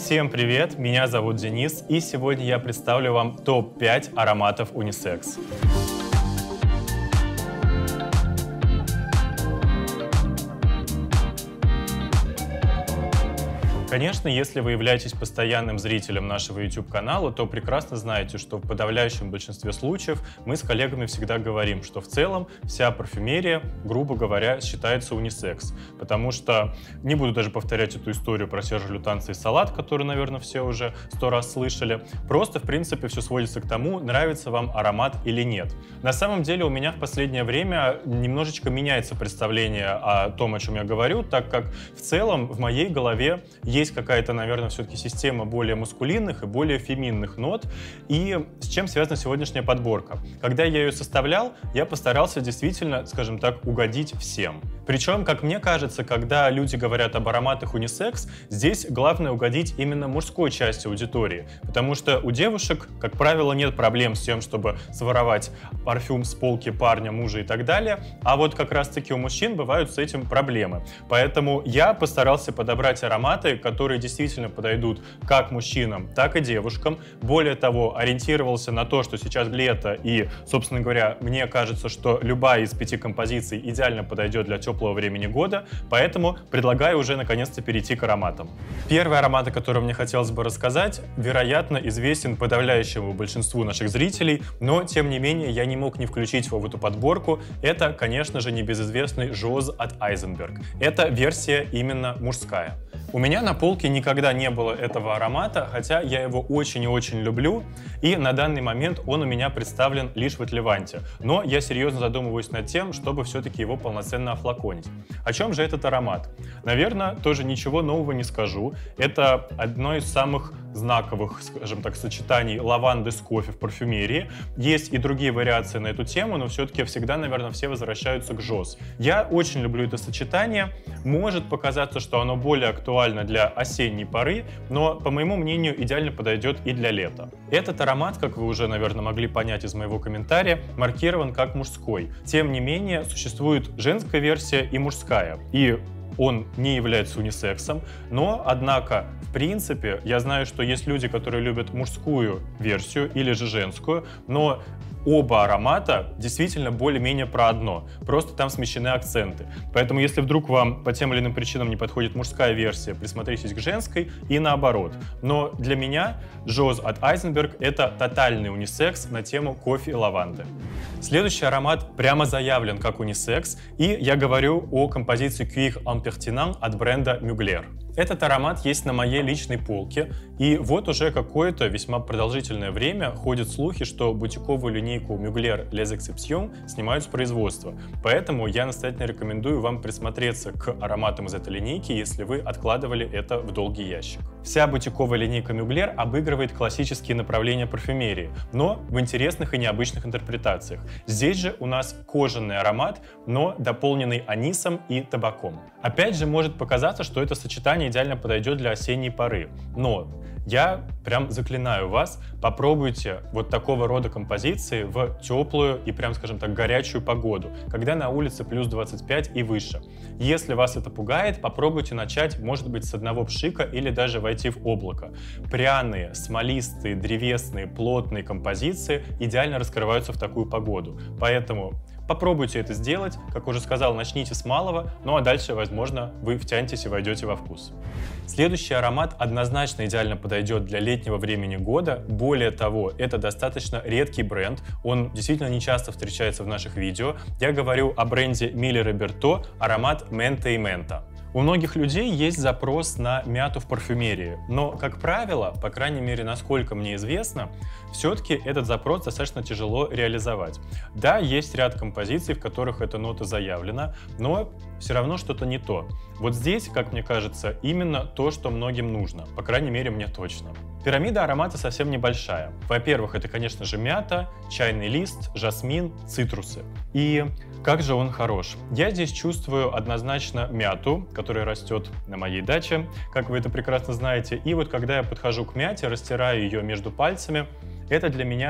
Всем привет, меня зовут Денис, и сегодня я представлю вам топ-5 ароматов унисекс. Конечно, если вы являетесь постоянным зрителем нашего YouTube-канала, то прекрасно знаете, что в подавляющем большинстве случаев мы с коллегами всегда говорим, что в целом вся парфюмерия, грубо говоря, считается унисекс. Потому что, не буду даже повторять эту историю про Сержа Лютанца и салат, который, наверное, все уже 100 раз слышали, просто, в принципе, все сводится к тому, нравится вам аромат или нет. На самом деле у меня в последнее время немножечко меняется представление о том, о чем я говорю, так как в целом в моей голове есть какая-то, наверное, все-таки система более маскулинных и более феминных нот. И с чем связана сегодняшняя подборка? Когда я ее составлял, я постарался действительно, скажем так, угодить всем. Причем, как мне кажется, когда люди говорят об ароматах унисекс, здесь главное угодить именно мужской части аудитории. Потому что у девушек, как правило, нет проблем с тем, чтобы своровать парфюм с полки парня, мужа и так далее. А вот как раз-таки у мужчин бывают с этим проблемы. Поэтому я постарался подобрать ароматы, которые действительно подойдут как мужчинам, так и девушкам. Более того, ориентировался на то, что сейчас лето, и, собственно говоря, мне кажется, что любая из 5 композиций идеально подойдет для теплого времени года, поэтому предлагаю уже наконец-то перейти к ароматам. Первый аромат, о котором мне хотелось бы рассказать, вероятно, известен подавляющему большинству наших зрителей, но, тем не менее, я не мог не включить его в эту подборку. Это, конечно же, небезызвестный Joss от Eisenberg. Это версия именно мужская. У меня на полке никогда не было этого аромата, хотя я его очень и очень люблю, и на данный момент он у меня представлен лишь в Отливанте. Но я серьезно задумываюсь над тем, чтобы все-таки его полноценно офлаконить. О чем же этот аромат? Наверное, тоже ничего нового не скажу. Это одно из самых знаковых, скажем так, сочетаний лаванды с кофе в парфюмерии. Есть и другие вариации на эту тему, но все-таки всегда, наверное, все возвращаются к Joss. Я очень люблю это сочетание. Может показаться, что оно более актуально для осенней поры, но, по моему мнению, идеально подойдет и для лета. Этот аромат, как вы уже, наверное, могли понять из моего комментария, маркирован как мужской. Тем не менее, существует женская версия и мужская. И он не является унисексом, но, однако, в принципе, я знаю, что есть люди, которые любят мужскую версию или же женскую, но оба аромата действительно более-менее про одно, просто там смещены акценты. Поэтому, если вдруг вам по тем или иным причинам не подходит мужская версия, присмотритесь к женской и наоборот. Но для меня Joss от Eisenberg — это тотальный унисекс на тему кофе и лаванды. Следующий аромат прямо заявлен как унисекс, и я говорю о композиции Cuir Impertinent от бренда Mugler. Этот аромат есть на моей личной полке, и вот уже какое-то весьма продолжительное время ходят слухи, что бутиковую линейку Mugler Les Exceptions снимают с производства. Поэтому я настоятельно рекомендую вам присмотреться к ароматам из этой линейки, если вы откладывали это в долгий ящик. Вся бутиковая линейка Mugler обыгрывает классические направления парфюмерии, но в интересных и необычных интерпретациях. Здесь же у нас кожаный аромат, но дополненный анисом и табаком. Опять же, может показаться, что это сочетание идеально подойдет для осенней поры, но я прям заклинаю вас, попробуйте вот такого рода композиции в теплую и прям, скажем так, горячую погоду, когда на улице плюс 25 и выше. Если вас это пугает, попробуйте начать, может быть, с одного пшика или даже войти в облако. Пряные, смолистые, древесные, плотные композиции идеально раскрываются в такую погоду. Поэтому попробуйте это сделать. Как уже сказал, начните с малого, ну а дальше, возможно, вы втянетесь и войдете во вкус. Следующий аромат однозначно идеально подойдет для летнего времени года. Более того, это достаточно редкий бренд. Он действительно не часто встречается в наших видео. Я говорю о бренде Mille Roberto, аромат Мента и Мента. У многих людей есть запрос на мяту в парфюмерии, но, как правило, по крайней мере, насколько мне известно, все-таки этот запрос достаточно тяжело реализовать. Да, есть ряд композиций, в которых эта нота заявлена, но все равно что-то не то. Вот здесь, как мне кажется, именно то, что многим нужно, по крайней мере, мне точно. Пирамида аромата совсем небольшая. Во-первых, это, конечно же, мята, чайный лист, жасмин, цитрусы. И как же он хорош. Я здесь чувствую однозначно мяту, которая растет на моей даче, как вы это прекрасно знаете. И вот когда я подхожу к мяте, растираю ее между пальцами, это для меня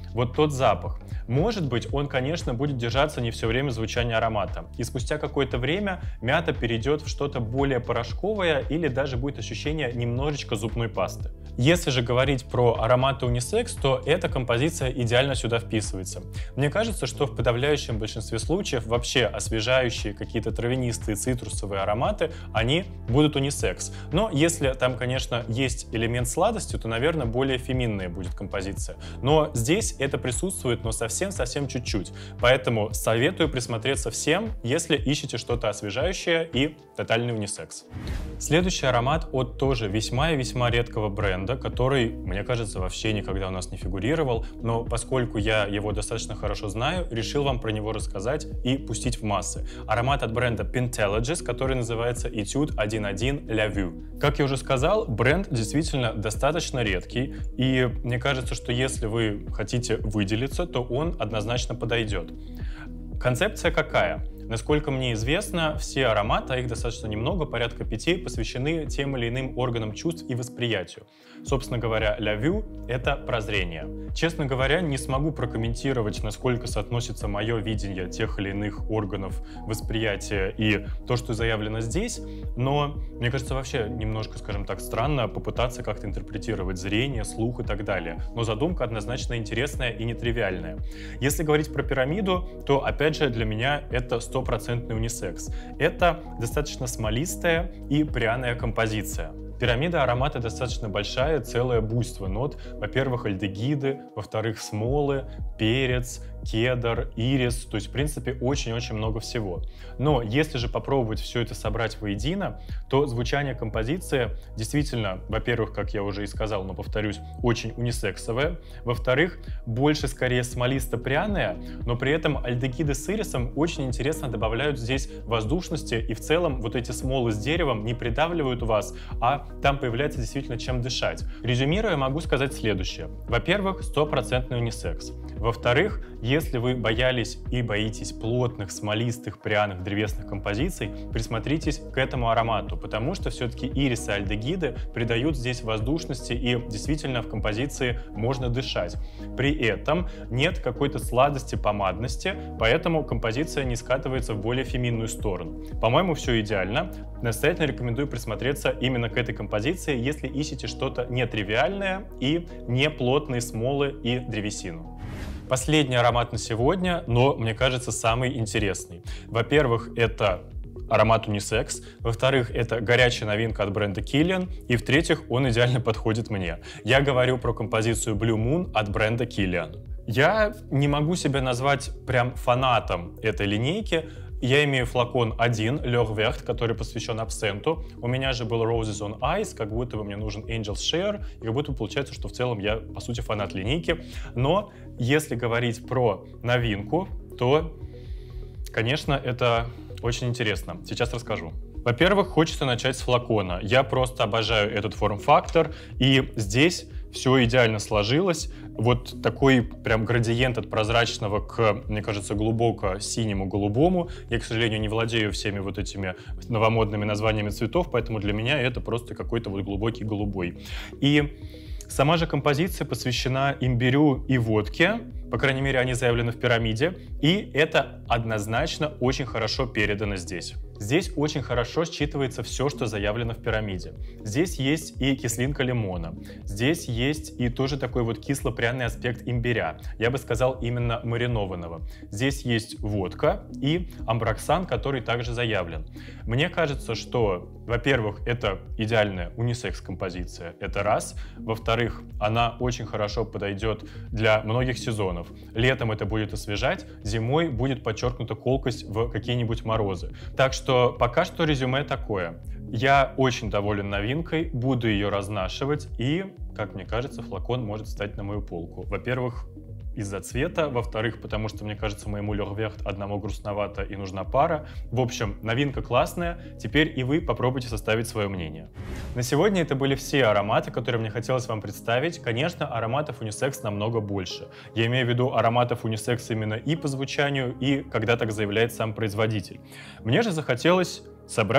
вот тот запах. Может быть, он, конечно, будет держаться не все время звучания аромата. И спустя какое-то время мята перейдет в что-то более порошковое или даже будет ощущение немножечко зубной пасты. Если же говорить про ароматы унисекс, то эта композиция идеально сюда вписывается. Мне кажется, что в подавляющем большинстве случаев вообще освежающие какие-то травянистые цитрусовые ароматы, они будут унисекс. Но если там, конечно, есть элемент сладости, то, наверное, более феминная будет композиция. Но здесь это присутствует, но совсем чуть-чуть. Поэтому советую присмотреться всем, если ищете что-то освежающее и тотальный унисекс. Следующий аромат от тоже весьма и весьма редкого бренда, который, мне кажется, вообще никогда у нас не фигурировал, но поскольку я его достаточно хорошо знаю, решил вам про него рассказать и пустить в массы. Аромат от бренда Pentelogis, который называется Etude 1.1 La Vue. Как я уже сказал, бренд действительно достаточно редкий, и мне кажется, что если вы хотите выделиться, то он однозначно подойдет. Концепция какая? Насколько мне известно, все ароматы, а их достаточно немного, порядка 5, посвящены тем или иным органам чувств и восприятию. Собственно говоря, La Vue — это прозрение. Честно говоря, не смогу прокомментировать, насколько соотносится мое видение тех или иных органов восприятия и то, что заявлено здесь, но мне кажется, вообще немножко, скажем так, странно попытаться как-то интерпретировать зрение, слух и так далее. Но задумка однозначно интересная и нетривиальная. Если говорить про пирамиду, то, опять же, для меня это 100% унисекс. Это достаточно смолистая и пряная композиция. Пирамида аромата достаточно большая, целое буйство нот. Во-первых, альдегиды, во-вторых, смолы, перец, кедр, ирис, то есть, в принципе, очень-очень много всего. Но если же попробовать все это собрать воедино, то звучание композиции действительно, во-первых, как я уже и сказал, но повторюсь, очень унисексовое, во-вторых, больше скорее смолисто-пряное, но при этом альдегиды с ирисом очень интересно добавляют здесь воздушности, и в целом вот эти смолы с деревом не придавливают вас, а там появляется действительно чем дышать. Резюмируя, могу сказать следующее. Во-первых, 100% унисекс. Во-вторых, если вы боялись и боитесь плотных, смолистых, пряных, древесных композиций, присмотритесь к этому аромату, потому что все-таки ирис и альдегиды придают здесь воздушности, и действительно в композиции можно дышать. При этом нет какой-то сладости, помадности, поэтому композиция не скатывается в более феминную сторону. По-моему, все идеально. Настоятельно рекомендую присмотреться именно к этой композиции, если ищете что-то нетривиальное и не плотные смолы и древесину. Последний аромат на сегодня, но, мне кажется, самый интересный. Во-первых, это аромат унисекс, во-вторых, это горячая новинка от бренда Kilian, и в-третьих, он идеально подходит мне. Я говорю про композицию Blue Moon от бренда Kilian. Я не могу себя назвать прям фанатом этой линейки. Я имею флакон один, L'Heure Verte, который посвящен абсенту. У меня же был Roses on Ice, как будто бы мне нужен Angel's Share, и как будто бы получается, что в целом я, по сути, фанат линейки. Но если говорить про новинку, то, конечно, это очень интересно. Сейчас расскажу. Во-первых, хочется начать с флакона. Я просто обожаю этот форм-фактор, и здесь все идеально сложилось. Вот такой прям градиент от прозрачного к, мне кажется, глубоко синему голубому. Я, к сожалению, не владею всеми вот этими новомодными названиями цветов, поэтому для меня это просто какой-то вот глубокий голубой. И сама же композиция посвящена имбирю и водке, по крайней мере, они заявлены в пирамиде, и это однозначно очень хорошо передано здесь. Здесь очень хорошо считывается все, что заявлено в пирамиде. Здесь есть и кислинка лимона, здесь есть и тоже такой вот кисло-пряный аспект имбиря, я бы сказал именно маринованного. Здесь есть водка и амброксан, который также заявлен. Мне кажется, что, во-первых, это идеальная унисекс-композиция, это раз. Во-вторых, она очень хорошо подойдет для многих сезонов. Летом это будет освежать, зимой будет подчеркнута колкость в какие-нибудь морозы. Так что пока что резюме такое. Я очень доволен новинкой, буду ее разнашивать, и, как мне кажется, флакон может встать на мою полку. Во-первых, из-за цвета, во-вторых, потому что, мне кажется, моему L'Heure Verte одному грустновато и нужна пара. В общем, новинка классная, теперь и вы попробуйте составить свое мнение. На сегодня это были все ароматы, которые мне хотелось вам представить. Конечно, ароматов унисекс намного больше. Я имею в виду ароматов унисекс именно и по звучанию, и когда так заявляет сам производитель. Мне же захотелось собрать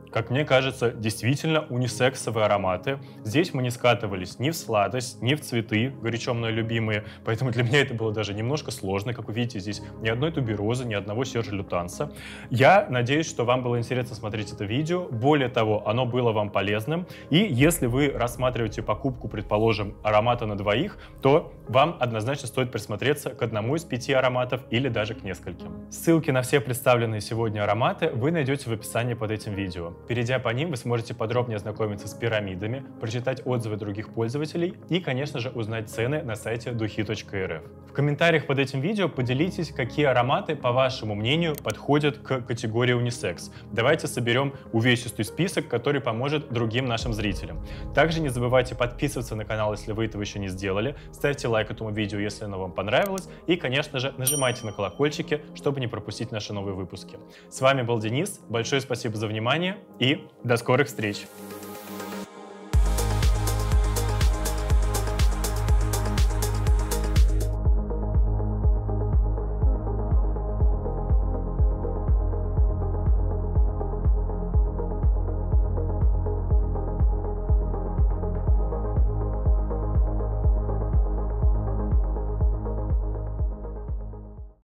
как мне кажется, действительно унисексовые ароматы. Здесь мы не скатывались ни в сладость, ни в цветы, горячо мной любимые, поэтому для меня это было даже немножко сложно. Как вы видите, здесь ни одной туберозы, ни одного Сержа Лютанса. Я надеюсь, что вам было интересно смотреть это видео. Более того, оно было вам полезным. И если вы рассматриваете покупку, предположим, аромата на двоих, то вам однозначно стоит присмотреться к одному из 5 ароматов или даже к нескольким. Ссылки на все представленные сегодня ароматы вы найдете в описании под этим видео. Перейдя по ним, вы сможете подробнее ознакомиться с пирамидами, прочитать отзывы других пользователей и, конечно же, узнать цены на сайте духи.рф. В комментариях под этим видео поделитесь, какие ароматы, по вашему мнению, подходят к категории унисекс. Давайте соберем увесистый список, который поможет другим нашим зрителям. Также не забывайте подписываться на канал, если вы этого еще не сделали, ставьте лайк этому видео, если оно вам понравилось, и, конечно же, нажимайте на колокольчики, чтобы не пропустить наши новые выпуски. С вами был Денис, большое спасибо за внимание и до скорых встреч!